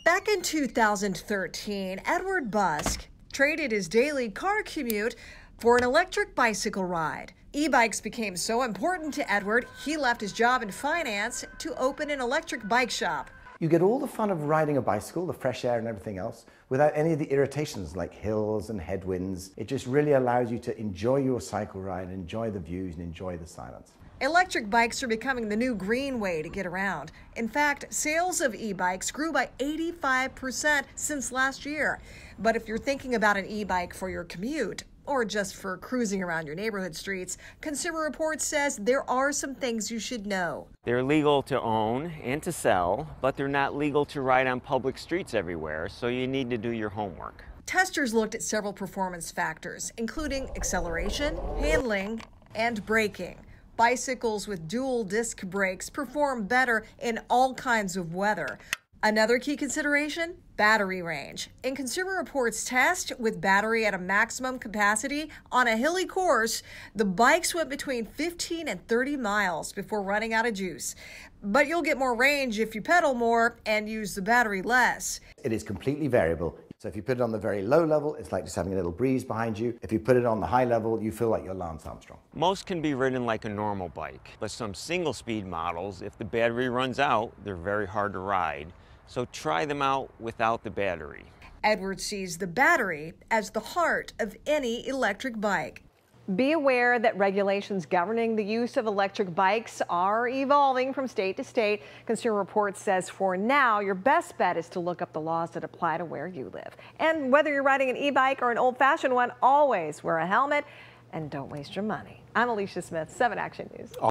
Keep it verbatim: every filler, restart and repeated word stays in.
Back in two thousand thirteen, Edward Busk traded his daily car commute for an electric bicycle ride. E-bikes became so important to Edward, he left his job in finance to open an electric bike shop. You get all the fun of riding a bicycle, the fresh air and everything else, without any of the irritations like hills and headwinds. It just really allows you to enjoy your cycle ride, enjoy the views, and enjoy the silence. Electric bikes are becoming the new green way to get around. In fact, sales of e-bikes grew by eighty-five percent since last year. But if you're thinking about an e-bike for your commute, or just for cruising around your neighborhood streets, Consumer Reports says there are some things you should know. They're legal to own and to sell, but they're not legal to ride on public streets everywhere, so you need to do your homework. Testers looked at several performance factors, including acceleration, handling, and braking. Bicycles with dual disc brakes perform better in all kinds of weather. Another key consideration, battery range. In Consumer Reports' test with battery at a maximum capacity on a hilly course, the bikes went between fifteen and thirty miles before running out of juice. But you'll get more range if you pedal more and use the battery less. It is completely variable. So if you put it on the very low level, it's like just having a little breeze behind you. If you put it on the high level, you feel like you're Lance Armstrong. Most can be ridden like a normal bike, but some single-speed models, if the battery runs out, they're very hard to ride. So try them out without the battery. Edward sees the battery as the heart of any electric bike. Be aware that regulations governing the use of electric bikes are evolving from state to state. Consumer Reports says for now, your best bet is to look up the laws that apply to where you live. And whether you're riding an e-bike or an old-fashioned one, always wear a helmet and don't waste your money. I'm Alicia Smith, seven Action News.